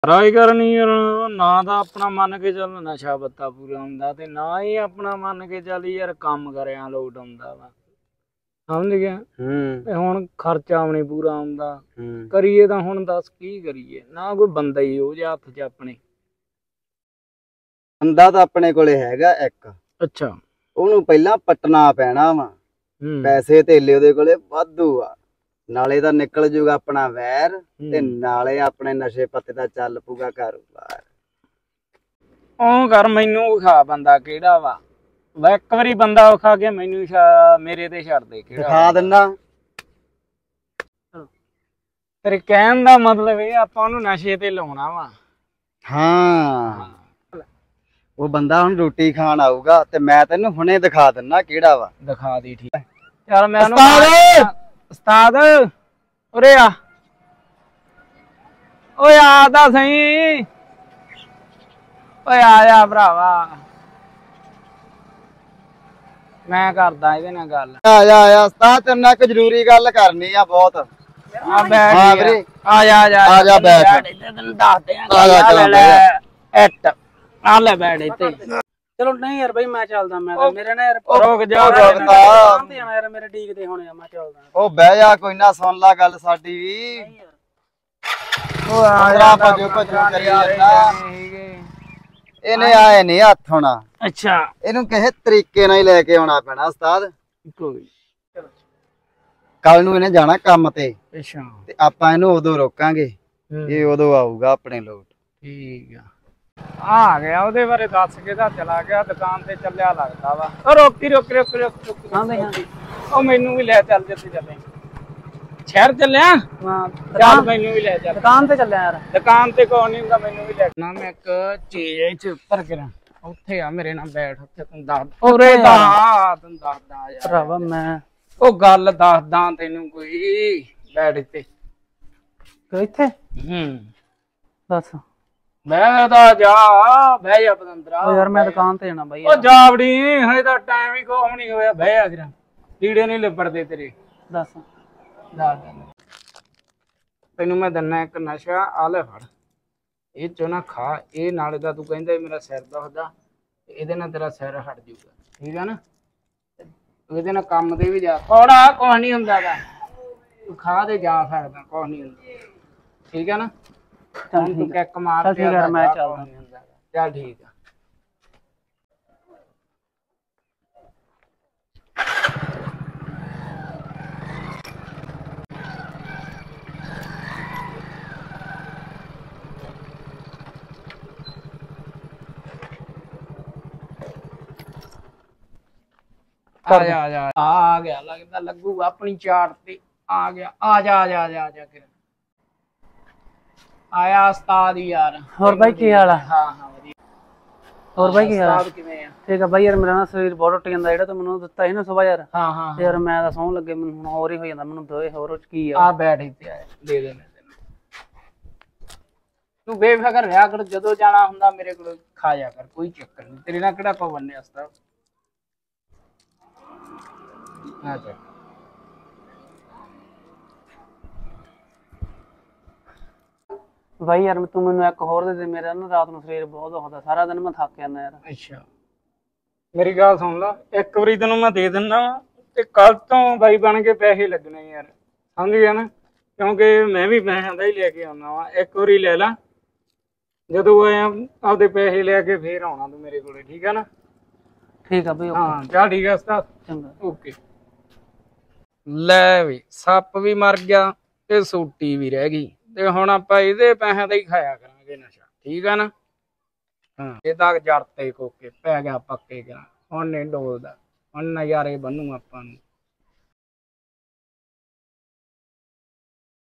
Try ਕਰਨੀ ਯਾਰ, ਨਾ ਤਾਂ ਆਪਣਾ ਮੰਨ ਕੇ ਚੱਲ ਨਸ਼ਾ ਪੱਤਾ ਪੂਰਾ ਹੁੰਦਾ ਤੇ ਨਾ ਹੀ ਆਪਣਾ ਮੰਨ ਕੇ ਚੱਲ ਯਾਰ ਕੰਮ ਕਰਿਆ ਲੋਟ ਆਉਂਦਾ ਵਾ, ਸਮਝ ਗਿਆ। ਤੇ ਹੁਣ ਖਰਚਾ ਵੀ ਨੀ ਪੂਰਾ ਆਉਂਦਾ, ਕਰੀਏ ਤਾਂ ਹੁਣ ਦੱਸ ਕੀ ਕਰੀਏ, ਨਾ ਕੋਈ ਬੰਦਾ ਹੀ ਉਹ ਜਿਹਾ ਹੱਥ 'ਚ ਆਪਣੇ। ਬੰਦਾ ਤਾਂ ਆਪਣੇ ਕੋਲੇ ਹੈਗਾ ਇੱਕ। ਅੱਛਾ। ਉਹਨੂੰ ਪਹਿਲਾਂ ਪੱਟਣਾ ਪੈਣਾ ਵਾ, ਪੈਸੇ ਧੇਲੇ ਉਹਦੇ ਕੋਲੇ ਵਾਧੂ ਆ, ਨਾਲੇ ਤਾਂ ਨਿਕਲ ਜੂਗਾ ਆਪਣਾ ਵੈਰ ਤੇ ਨਾਲੇ ਆਪਣੇ ਨਸ਼ੇ ਪੱਤੇ ਦਾ ਚੱਲ ਪੂਗਾ ਕਾਰੋਬਾਰ। ਉਹ ਕਰ ਮੈਨੂੰ ਵਿਖਾ ਬੰਦਾ ਕਿਹੜਾ ਵਾ, ਇੱਕ ਵਾਰੀ ਬੰਦਾ ਵਿਖਾ ਕੇ ਮੈਨੂੰ ਮੇਰੇ ਤੇ ਛੱਡ ਦੇ। ਦਿਖਾ ਦਿੰਦਾ। ਤੇਰੇ ਕਹਿਣ ਦਾ ਮਤਲਬ ਇਹ ਆਪਾਂ ਉਹਨੂੰ ਨਸ਼ੇ ਤੇ ਲਾਉਣਾ ਵਾ। ਹਾਂ, ਉਹ ਬੰਦਾ ਹੁਣ ਰੋਟੀ ਖਾਣ ਆਊਗਾ ਤੇ ਮੈਂ ਤੈਨੂੰ ਹੁਣੇ ਦਿਖਾ ਦਿੰਦਾ ਕਿਹੜਾ ਵਾ। ਦਿਖਾ ਦੀ, ਠੀਕ ਹੈ। ਚੱਲ ਮੈਂ ਉਸਤਾਦ ਉਰੇ ਆ, ਓਏ ਆ ਤਾਂ ਸਹੀ, ਓਏ ਆ ਜਾ ਭਰਾਵਾ, ਮੈਂ ਕਰਦਾ ਇਹਦੇ ਨਾਲ ਗੱਲ। ਆ ਜਾ ਉਸਤਾਦ, ਤੇਰੇ ਨਾਲ ਇੱਕ ਜ਼ਰੂਰੀ ਗੱਲ ਕਰਨੀ ਆ ਬਹੁਤ। ਆ ਬੈਠ ਆ ਵੀਰੇ, ਆ ਜਾ ਬੈਠ, ਤੈਨੂੰ ਦੱਸਦੇ ਆ। ਐਟ ਆ ਲੈ ਬੈਠ ਇੱਥੇ। ਚਲੋ ਨਹੀਂ ਯਾਰ ਬਈ ਮੈਂ ਚੱਲਦਾ, ਮੈਂ ਮੇਰੇ ਨਾਲ ਯਾਰ ਰੁਕ ਜਾ, ਯਾਰ ਮੇਰੇ ਡੀਕਦੇ ਹੋਣੇ ਆ, ਮੈਂ ਚੱਲਦਾ। ਉਹ ਬਹਿ ਜਾ, ਕੋਈ ਨਾ ਸੁਣ ਲੈ ਗੱਲ ਸਾਡੀ ਵੀ। ਉਹ ਆ ਭਜੋ ਕਰੀ ਜਾਂਦਾ, ਇਹਨੇ ਆਏ ਨਹੀਂ ਹੱਥ ਹੋਣਾ। ਅੱਛਾ, ਇਹਨੂੰ ਕਿਸੇ ਤਰੀਕੇ ਨਾਲ ਹੀ ਲੈ ਕੇ ਆਉਣਾ ਪੈਣਾ ਉਸਤਾਦ। ਕੋਈ ਕੱਲ ਨੂੰ ਇਹਨੇ ਜਾਣਾ ਕੰਮ ਤੇ। ਅੱਛਾ, ਤੇ ਆਪਾਂ ਇਹਨੂੰ ਉਦੋਂ ਰੋਕਾਂਗੇ, ਇਹ ਉਦੋਂ ਆਊਗਾ ਆਪਣੇ ਲੋਟ। ਠੀਕ ਆ ਗਿਆ, ਉਹਦੇ ਬਾਰੇ ਦੱਸ ਕੇ ਤਾਂ ਚਲਾ ਗਿਆ, ਦੁਕਾਨ ਤੇ ਚੱਲਿਆ ਲੱਗਦਾ ਵਾ। ਉਹ ਰੋਕੀ ਉਹ ਮੈਨੂੰ ਵੀ ਲੈ ਚੱਲ, ਜਿੱਥੇ ਚੱਲੇ ਸ਼ਹਿਰ ਚੱਲਿਆ। ਚੱਲ ਮੈਨੂੰ ਵੀ ਲੈ ਚੱਲ, ਦੁਕਾਨ ਤੇ ਚੱਲਿਆ ਯਾਰ। ਦੁਕਾਨ ਤੇ ਕੋਈ ਨਹੀਂ ਹੁੰਦਾ, ਮੈਨੂੰ ਵੀ ਲੈ ਨਾ। ਮੈਂ ਇੱਕ ਚੀਜ਼ ਇੱਥੇ ਉੱਤਰ ਕੇ ਉੱਥੇ ਆ, ਮੇਰੇ ਨਾਲ ਬੈਠ, ਉੱਥੇ ਤੈਨੂੰ ਦੱਸ ਤੈਨੂੰ ਦੱਸਦਾ ਭਰਾਵਾ ਮੈਂ ਉਹ ਗੱਲ ਦੱਸਦਾ ਤੈਨੂੰ, ਕੋਈ ਬੈਠ ਇੱਥੇ ਇੱਥੇ। ਦੱਸ ਮੈਂ ਤਾਂ ਜਾ ਬਹਿ ਜਾ ਪਤੰਦਰਾ ਯਾਰ, ਮੈਂ ਦੁਕਾਨ ਤੇ ਜਾਣਾ ਬਾਈ। ਉਹ ਜਾਵੜੀ, ਹਜੇ ਤਾਂ ਟਾਈਮ ਹੀ ਕੋਹ ਨਹੀਂ ਹੋਇਆ, ਬਹਿ ਜਾ ਜਰਾ, ਲੀੜੇ ਨਹੀਂ ਲਿਬੜਦੇ ਤੇਰੇ। ਦੱਸ ਤੈਨੂੰ ਮੈਂ ਦਿੰਨਾ ਇੱਕ ਨਸ਼ਾ, ਆ ਲੈ ਫੜ, ਇਹ ਚੋਂ ਨਾ ਖਾ, ਇਹ ਨਾਲੇ ਦਾ ਤੂੰ ਕਹਿੰਦਾ ਮੇਰਾ ਸਿਰ ਦੁਖਦਾ, ਇਹਦੇ ਨਾਲ ਤੇਰਾ ਸਿਰ ਹਟ ਜਾਊਗਾ, ਠੀਕ ਆ ਨਾ। ਇਹਦੇ ਨਾਲ ਕੰਮ ਤੇ ਵੀ ਜਾ, ਥੋੜਾ ਕੁਛ ਨਹੀਂ ਹੁੰਦਾ ਗਾ, ਤੂੰ ਖਾ ਤੇ ਜਾ ਸਕਦਾ, ਕੁਛ ਨਹੀਂ ਹੁੰਦਾ, ਠੀਕ ਆ ਨਾ। ਚੱਲ ਤੂੰ ਕਿੱਕ ਮਾਰ, ਮੈਂ ਚੱਲਦਾ। ਚੱਲ ਠੀਕ ਆ। ਆ ਗਿਆ ਲੱਗਦਾ, ਲੱਗੂਗਾ ਆਪਣੀ ਚਾਟ ਤੇ ਆ ਗਿਆ। ਆ ਜਾ ਆਇਆ ਉਸਤਾਦ ਯਾਰ। ਹੋਰ ਬਾਈ ਕੀ ਹਾਲ ਆ? ਹਾਂ ਵਧੀਆ। ਹੋਰ ਬਾਈ ਕੀ ਹਾਲ ਆ? ਕਿਵੇਂ ਆ? ਠੀਕ ਆ ਬਾਈ ਯਾਰ, ਮੇਰਾ ਨਾ ਸਰੀਰ ਬਹੁਤ ਟੁੱਟ ਜਾਂਦਾ, ਜਿਹੜਾ ਤੂੰ ਮੈਨੂੰ ਦਿੱਤਾ ਸੀ ਨਾ ਸੁਬਾ ਯਾਰ। ਹਾਂ ਯਾਰ ਮੈਂ ਤਾਂ ਸੌਣ ਲੱਗੇ, ਮੈਨੂੰ ਹੁਣ ਹੋਰ ਹੀ ਹੋ ਜਾਂਦਾ, ਮੈਨੂੰ ਦੋਏ ਹੋਰ ਕੀ ਆ। ਆ ਬੈਠ ਇੱਥੇ, ਆਇਆ ਦੇ ਦੇ ਤੂੰ ਬੇਫਿਕਰ ਰਿਹਾ ਕਰ, ਜਦੋਂ ਜਾਣਾ ਹੁੰਦਾ ਮੇਰੇ ਕੋਲ ਖਾ ਜਾ ਕਰ, ਕੋਈ ਚੱਕਰ ਨਹੀਂ, ਤੇਰੇ ਨਾਲ ਕਿਹੜਾ ਪਵਨੇ ਉਸਤਾਦ। ਬਾਈ ਯਾਰ ਤੂੰ ਮੈਨੂੰ ਇੱਕ ਹੋਰ ਦੇ ਦੇ, ਮੇਰਾ ਨਾ ਰਾਤ ਨੂੰ ਸਰੀਰ ਬਹੁਤ ਦੁਖਦਾ, ਸਾਰਾ ਦਿਨ ਮੈਂ ਥੱਕ ਜਾਂਦਾ ਯਾਰ। ਅੱਛਾ ਮੇਰੀ ਗੱਲ ਸੁਣ ਲਾ, ਇੱਕ ਵਾਰੀ ਤੈਨੂੰ ਮੈਂ ਦੇ ਦਿੰਦਾ ਤੇ ਕੱਲ ਤੋਂ ਬਾਈ ਬਣ ਕੇ ਪੈਸੇ ਲੱਗਣੇ ਯਾਰ, ਸਮਝ ਗਿਆ ਨਾ, ਕਿਉਂਕਿ ਮੈਂ ਵੀ ਪੈਸਿਆਂ ਦਾ ਹੀ ਲੈ ਕੇ ਆਉਣਾ ਵਾ। ਇੱਕ ਵਾਰੀ ਲੈ ਲਾ, ਜਦੋਂ ਆਇਆ ਆਪਦੇ ਪੈਸੇ ਲੈ ਕੇ ਫੇਰ ਆਉਣਾ ਤੂੰ ਮੇਰੇ ਕੋਲੇ, ਠੀਕ ਆ ਨਾ। ਠੀਕ ਆ ਬਈ, ਹਾਂ ਚੱਲ ਠੀਕ ਆ ਉਸਤਾਦ, ਚੰਗਾ ਓਕੇ। ਲੈ ਵੀ ਸੱਪ ਵੀ ਮਰ ਗਿਆ ਤੇ ਸੋਟੀ ਵੀ ਰਹਿ ਗਈ, ਤੇ ਹੁਣ ਆਪਾਂ ਇਹਦੇ ਪੈਸਿਆਂ ਦਾ ਹੀ ਖਾਇਆ ਕਰਾਂਗੇ ਨਸ਼ਾ, ਠੀਕ ਆ ਨਾ। ਹਾਂ ਇਹ ਤਾਂ ਜੜ ਤੇ ਕੋਕੇ ਪੈ ਗਿਆ ਪੱਕੇ ਕਰਾਂ, ਹੁਣ ਨਹੀਂ ਡੋਲਦਾ, ਹੁਣ ਨਜ਼ਾਰੇ ਬੰਨੂ ਆਪਾਂ ਨੂੰ।